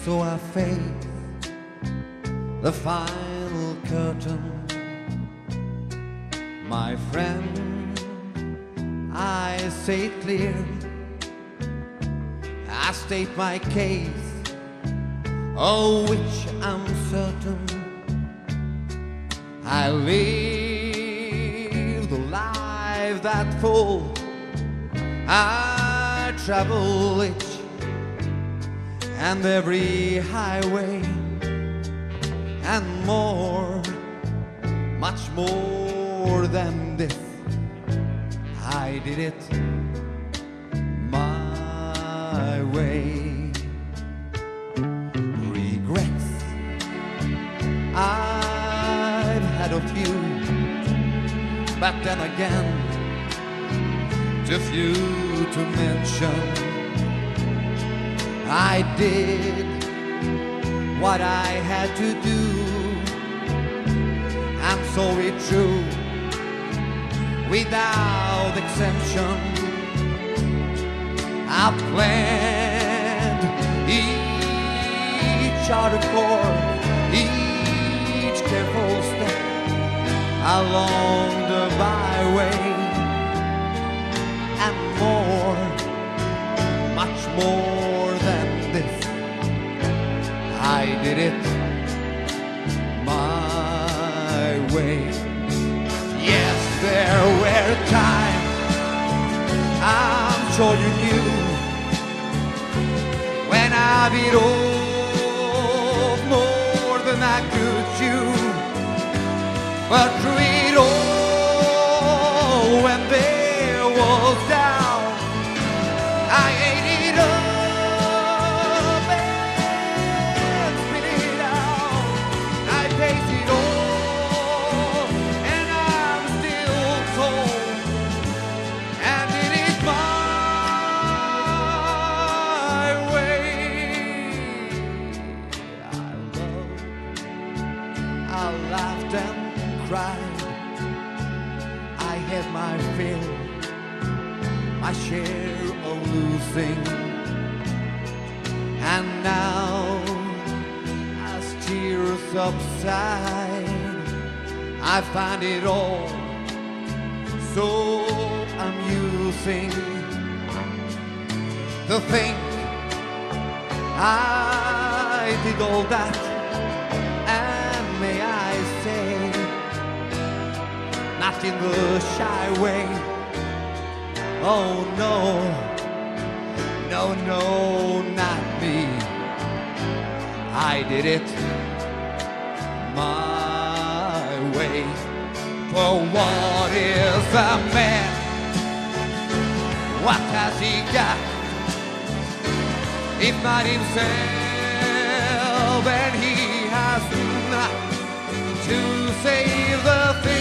So I face the final curtain. My friend, I say it clear, I state my case, of which I'm certain. I live the life that's full, I travel each and every highway, and more, much more than this. I did it my way. Regrets, I've had a few, but then again, too few to mention. I did what I had to do, and so it's true, without exemption. I planned each article, each careful step along the byway, and more, much more than this. I did it my way. Yes, there were times, I'm sure you knew, when I bit off more than I could chew. But through it all, when there was doubt, I ate it up and spit it out. I faced it all, and I'm still told, and it is my way. I loved, I laughed and cried, I had my fill, my share of losing, and now, as tears subside, I find it all so amusing to think I did all that, and may I say, not in the shy way. Oh no, no, no, not me. I did it my way. For what is a man? What has he got? If not himself, and he has not to save the thing